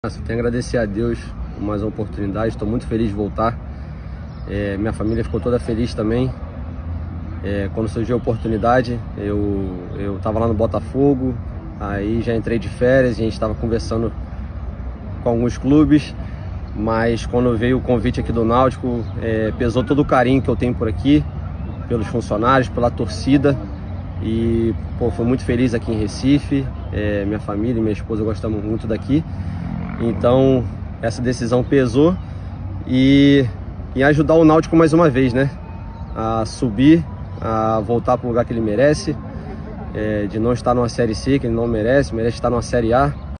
Tenho que agradecer a Deus por mais uma oportunidade, estou muito feliz de voltar. Minha família ficou toda feliz também. Quando surgiu a oportunidade, eu estava lá no Botafogo, aí já entrei de férias, a gente estava conversando com alguns clubes, mas quando veio o convite aqui do Náutico, pesou todo o carinho que eu tenho por aqui, pelos funcionários, pela torcida, e fui muito feliz aqui em Recife. Minha família e minha esposa gostamos muito daqui. Então essa decisão pesou e ajudar o Náutico mais uma vez, né? A subir, a voltar para o lugar que ele merece, de não estar numa Série C, que ele não merece estar numa Série A.